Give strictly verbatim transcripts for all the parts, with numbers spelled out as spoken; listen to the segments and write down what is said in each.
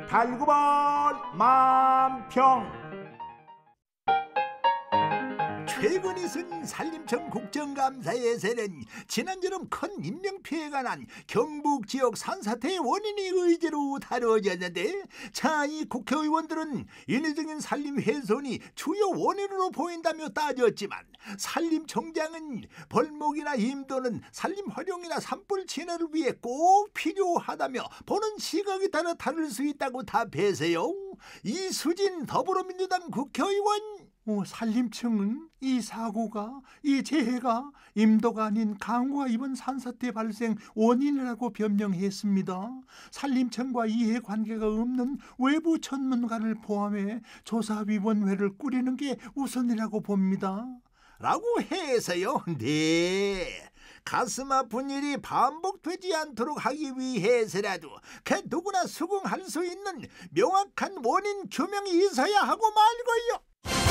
달구벌 만평. 최근 있은 산림청 국정감사에서는 지난주름 큰 인명피해가 난 경북 지역 산사태의 원인이 의제로 다뤄졌는데, 자, 이 국회의원들은 인위적인 산림 훼손이 주요 원인으로 보인다며 따졌지만, 산림청장은 벌목이나 임도는 산림 활용이나 산불 진화를 위해 꼭 필요하다며 보는 시각에 따라 다를 수 있다고 답해서요. 이수진 더불어민주당 국회의원, 어, 산림청은 이 사고가, 이 재해가 임도가 아닌 강우가 이번 산사태 발생 원인이라고 변명했습니다. 산림청과 이해관계가 없는 외부 전문가를 포함해 조사위원회를 꾸리는 게 우선이라고 봅니다. 라고 해서요. 네, 가슴 아픈 일이 반복되지 않도록 하기 위해서라도 그 누구나 수긍할 수 있는 명확한 원인 규명이 있어야 하고 말고요.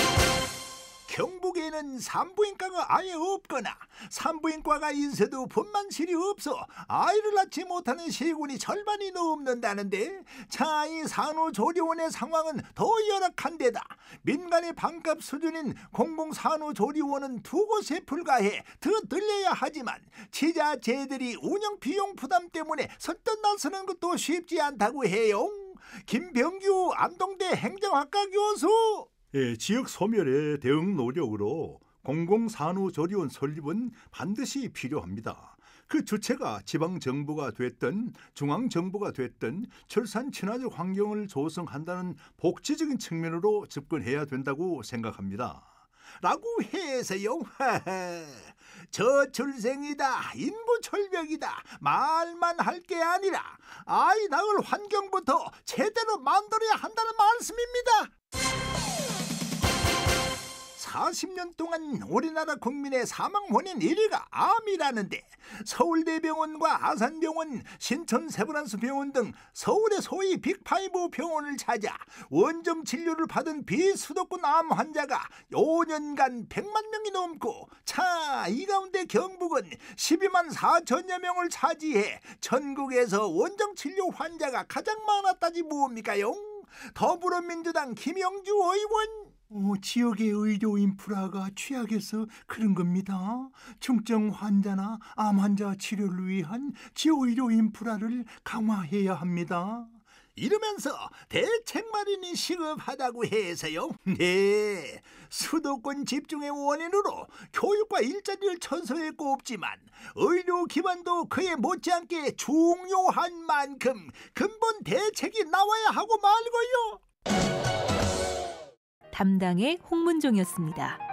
경북에는 산부인과가 아예 없거나 산부인과가 있어도 분만실이 없어 아이를 낳지 못하는 시군이 절반이 넘는다는데, 자, 이 산후조리원의 상황은 더 열악한 데다 민간의 반값 수준인 공공산후조리원은 두 곳에 불과해 더 늘려야 하지만 지자체들이 운영 비용 부담 때문에 선뜻 나서는 것도 쉽지 않다고 해요. 김병규 안동대 행정학과 교수, 예, 지역 소멸의 대응 노력으로 공공산후조리원 설립은 반드시 필요합니다. 그 주체가 지방정부가 됐든 중앙정부가 됐든 출산 친화적 환경을 조성한다는 복지적인 측면으로 접근해야 된다고 생각합니다. 라고 해서요. 저출생이다, 인구 철벽이다 말만 할 게 아니라 아이 낳을 환경부터 제대로 만들어야 한다는 말씀입니다. 사십 년 동안 우리나라 국민의 사망 원인 일 위가 암이라는데, 서울대병원과 아산병원, 신천세브란스병원 등 서울의 소위 빅파이브 병원을 찾아 원점 진료를 받은 비수도권 암 환자가 오 년간 백만 명이 넘고, 차, 이 가운데 경북은 십이만 사천여 명을 차지해 전국에서 원정 진료 환자가 가장 많았다지 뭡니까요? 더불어민주당 김영주 의원, 어, 지역의 의료 인프라가 취약해서 그런 겁니다. 중증 환자나 암 환자 치료를 위한 지역 의료 인프라를 강화해야 합니다. 이러면서 대책 마련이 시급하다고 해서요. 네, 수도권 집중의 원인으로 교육과 일자리를 천성에 꼽지만 의료 기반도 그에 못지않게 중요한 만큼 근본 대책이 나와야 하고 말고요. 담당의 홍문종이었습니다.